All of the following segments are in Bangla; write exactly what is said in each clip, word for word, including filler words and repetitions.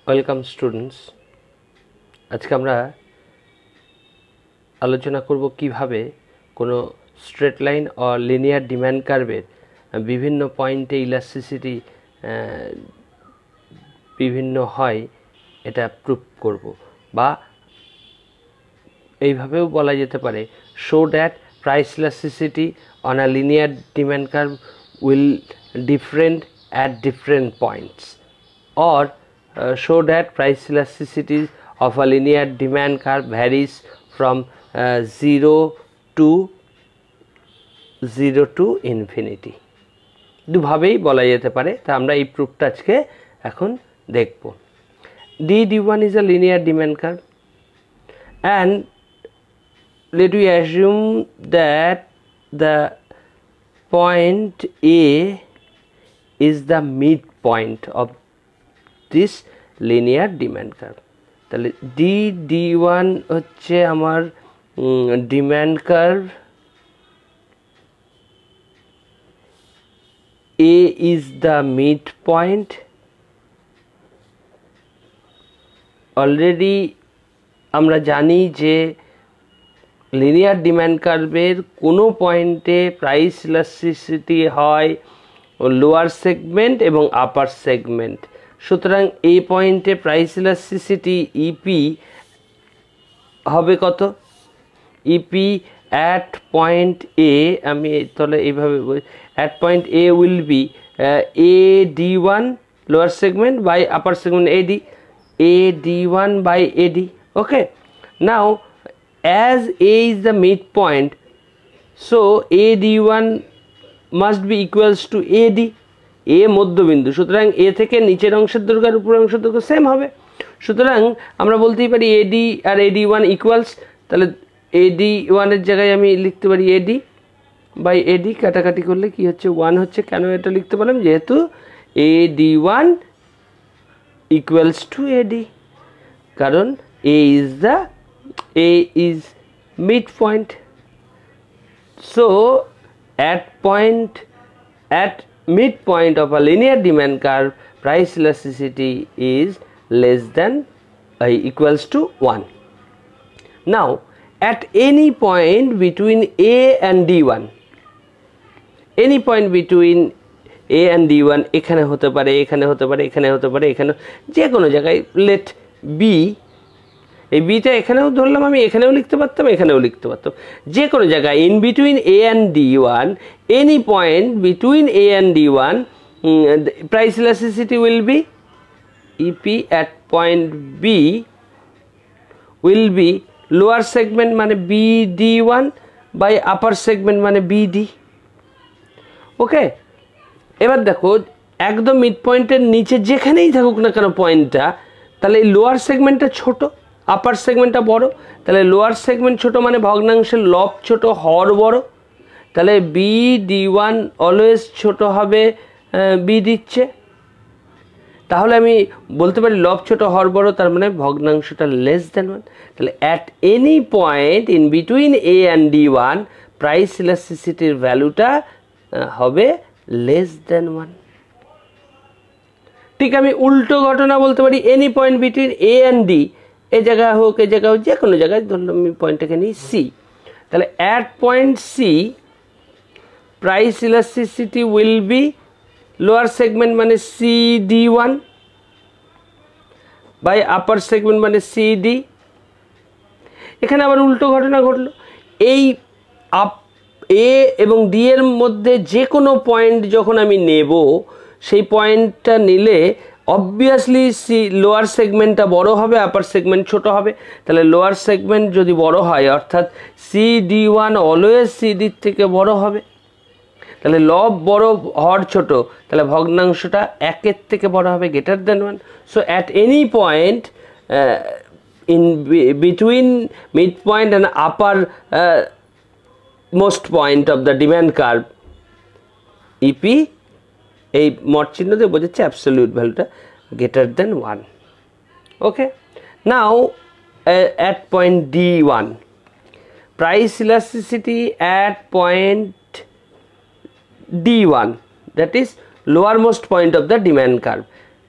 Welcome students. আজকে আমরা আলোচনা করব কিভাবে কোনো স্ট্রেট লাইন আর লিনিয়ার ডিমান্ড কার্ভের বিভিন্ন পয়েন্টে ইলাস্টিসিটি বিভিন্ন হয় এটা প্রুভ করব, বা এইভাবেও বলা যেতে পারে so that price elasticity on a linear demand curve will different at different points, or uh, show that price elasticity of a linear demand curve varies from uh, zero to zero to infinity. দুভাবেই বলা যেতে পারে। তা আমরা এই প্রুফটা আজকে এখন দেখব। D D one is a linear demand curve and let we assume that the point A is the midpoint of this linear demand curve. তাহলে D D one হচ্ছে আমার demand curve, A is the midpoint. Already আমরা জানি যে লিনিয়ার ডিমান্ড কার্ভের কোনো পয়েন্টে প্রাইস ইলাস্টিসিটি হয় লোয়ার সেগমেন্ট এবং আপার সেগমেন্ট। সুতরাং এই পয়েন্টে প্রাইস ইলাস্টিসিটি ইপি হবে কত? ইপি অ্যাট পয়েন্ট এ, আমি তাহলে এইভাবে at point A will be A D one lower segment by upper segment AD, A D one by AD. Okay, now as A is the mid point, so A D one must be equals to AD. A মধ্যবিন্দু, সুতরাং এ থেকে নিচের অংশের দৈর্ঘ্য আর উপরের অংশের দৈর্ঘ্য সেম হবে। সুতরাং আমরা বলতেই পারি এডি আর এডি ওয়ান ইকুয়ালস, তাহলে এডি ওয়ানের জায়গায় আমি লিখতে পারি এডি বাই এডি, কাটাকাটি করলে কি হচ্ছে ওয়ান হচ্ছে। কেন এটা লিখতে পারলাম? যেহেতু AD one equals to AD, কারণ A is the A is mid point. So at point at midpoint of a linear demand curve, price elasticity is less than uh, equals to one. Now at any point between A and D one, any point between A and D one, এখানে হতে পারে, এখানে হতে পারে, এখানে হতে পারে, এখানে যে কোনো জায়গায়, let B, এই বিটা এখানেও ধরলাম, আমি এখানেও লিখতে পারতাম, এখানেও লিখতে পারতাম, যে কোনো জায়গায় in between A and D one, any point between A and D one, price elasticity will be EP at point B will be lower segment মানে B D one by upper segment মানে বিডি। ওকে, এবার দেখো একদম মিড পয়েন্টের নিচে যেখানেই থাকুক না কেন পয়েন্টটা, তাহলে এই লোয়ার সেগমেন্টটা ছোট, আপার সেগমেন্টটা বড়। তাহলে লোয়ার সেগমেন্ট ছোট মানে ভগ্নাংশের লব ছোট, হর বড়। তাহলে বি ডি ওয়ান অলওয়েজ ছোট হবে বি দিচ্ছে। তাহলে আমি বলতে পারি লব ছোট হর বড়, তার মানে ভগ্নাংশটা লেস দ্যান ওয়ান। তাহলে at any point in between A and D one, price ইলাস্টিসিটির ভ্যালুটা হবে লেস দ্যান ওয়ান। ঠিক আমি উল্টো ঘটনা বলতে পারি, any point between A and D, এ জায়গায় হোক এ জায়গায় হোক, যে কোনো জায়গায় ধরলাম আমি পয়েন্টটাকে নিই সি। তাহলে at point C price elasticity will be lower segment মানে C D one by upper segment মানে সি ডি। এখানে আবার উল্টো ঘটনা ঘটলো, এই আপ এ এবং ডি এর মধ্যে যে কোনো পয়েন্ট যখন আমি নেব, সেই পয়েন্টটা নিলে অবভিয়াসলি সি লোয়ার সেগমেন্টটা বড় হবে, আপার সেগমেন্ট ছোট হবে। তাহলে লোয়ার সেগমেন্ট যদি বড় হয়, অর্থাৎ C D one always C ডির থেকে বড় হবে। তাহলে লব বড় হর ছোট, তাহলে ভগ্নাংশটা একের থেকে বড় হবে, greater than one. So at any point in between mid point and uppermost point of the demand curve, EP এই মড চিহ্ন দিয়ে বোঝাচ্ছে অ্যাবসলিউট ভ্যালুটা greater than one. Okay, now at point D one, price elasticity at point D one, that is lowermost point of the demand curve,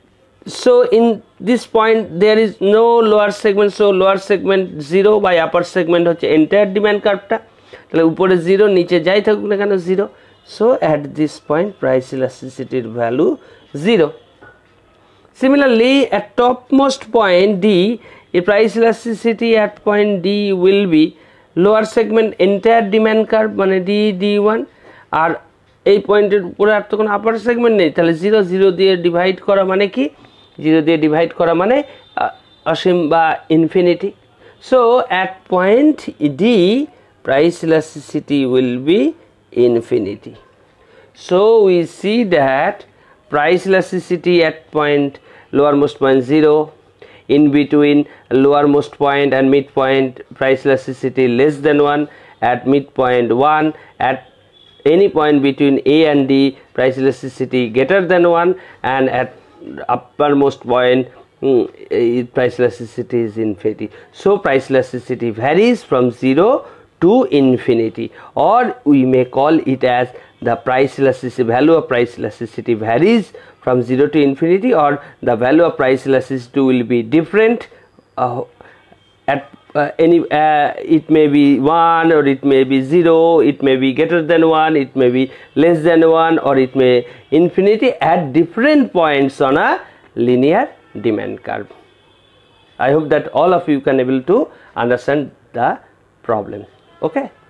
So in this point there is no lower segment, so lower segment zero by upper segment হচ্ছে entire demand curve টা, তাহলে উপরে zero নিচে যাই থাকুক না কেন zero, so at this point price elasticity value zero. Similarly at topmost point D, a price elasticity at point D will be lower segment entire demand curve মানে D D one, আর এই পয়েন্টের উপরে আর তো কোনো আপার সেগমেন্ট নেই, তাহলে জিরো জিরো দিয়ে ডিভাইড করা মানে কি, জিরো দিয়ে ডিভাইড করা মানে অসীম বা infinity. So at point D price elasticity will be infinity. So we see that price elasticity at point lowermost point zero, in between lowermost point and midpoint price elasticity less than one, at midpoint one, at any point between A and D price elasticity greater than one, and at uppermost point mm, price elasticity is infinity. So price elasticity varies from zero to infinity, or we may call it as the price elasticity value of price elasticity varies from zero to infinity, or the value of price elasticity will be different uh, at uh, any uh, it may be one, or it may be zero, it may be greater than one, it may be less than one, or it may infinity at different points on a linear demand curve. I hope that all of you can able to understand the problem. Okay.